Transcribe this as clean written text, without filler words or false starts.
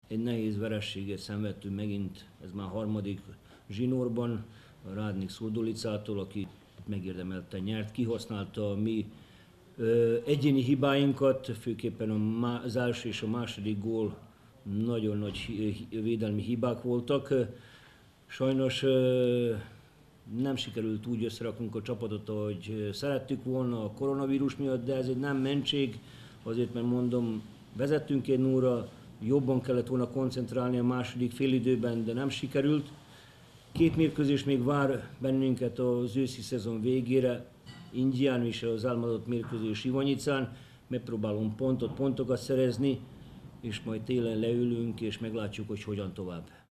Egy nehéz vereséget szenvedtünk megint, ez már harmadik zsinórban, a Rádnik Szurdulicától, aki megérdemelten nyert, kihasználta a mi egyéni hibáinkat, főképpen az első és a második gól nagyon nagy védelmi hibák voltak. Sajnos nem sikerült úgy összeraknunk a csapatot, ahogy szerettük volna a koronavírus miatt, de ez egy nem mentség, azért mert mondom, vezettünk 2-0-ra, jobban kellett volna koncentrálni a második félidőben, de nem sikerült. 2 mérkőzés még vár bennünket az őszi szezon végére, Indián és az álmodott mérkőzés Ivanyicán, megpróbálunk pontokat szerezni, és majd télen leülünk és meglátjuk, hogy hogyan tovább.